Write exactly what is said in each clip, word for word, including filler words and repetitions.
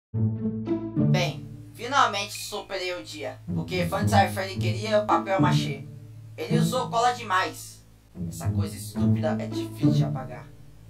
Bem, finalmente superei o dia, porque Phantasy ele queria papel machê. Ele usou cola demais. Essa coisa estúpida é difícil de apagar.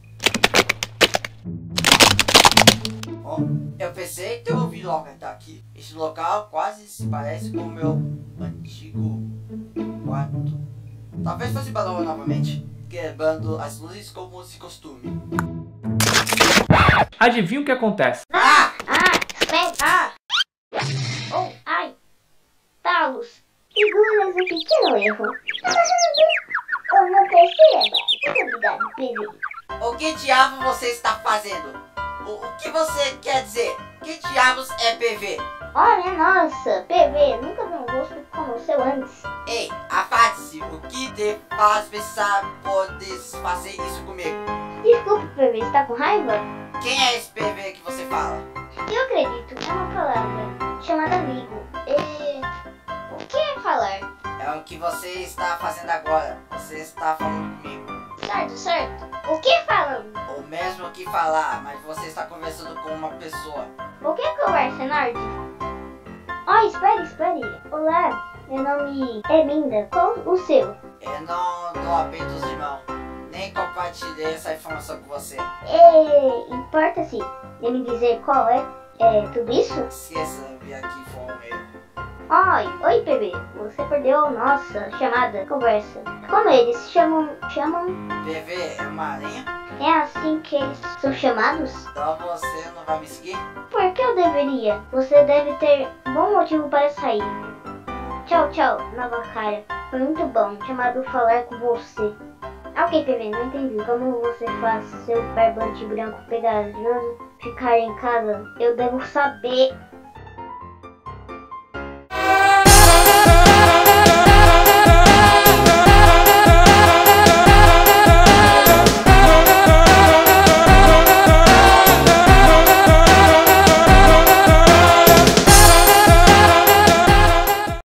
Bom, eu pensei ter ouvido algo até aqui. Este local quase se parece com o meu antigo quarto. Talvez fosse Balão novamente, quebrando as luzes como se costume. Adivinha o que acontece? Ah! Ah! Espera! Ah! Oh! Ai! Talos! Figuras um pequeno erro. Eu não perceba. Muito obrigado, P V. O que diabo você está fazendo? O, o que você quer dizer? Que diabos é P V? Olha, nossa! P V, nunca vi um rosto como o seu antes. Ei, afaste-se. O que te faz pensar podes fazer isso comigo? Desculpa, P V, está com raiva? Quem é esse P V que você fala? Eu acredito, é uma palavra chamada amigo. E... o que é falar? É o que você está fazendo agora. Você está falando comigo. Certo, certo. O que falam? O mesmo que falar, mas você está conversando com uma pessoa. O que conversa, Nord? Oh, espere, espere. Olá, meu nome é Linda. Qual o seu? Eu não dou apertos de mão. Nem compartilhei essa informação com você. E importa-se de me dizer qual é, é tudo isso? Esqueça, vi aqui foi um erro. Oi, oi P B, você perdeu nossa chamada, conversa. Como eles chamam, chamam? P V é uma aranha? É assim que eles são chamados? Então você não vai me seguir? Por que eu deveria? Você deve ter bom motivo para sair. Tchau, tchau, nova cara. Foi muito bom, chamado falar com você. Ok, P V, não entendi. Como você faz seu barbante branco pegajoso ficar em casa? Eu devo saber.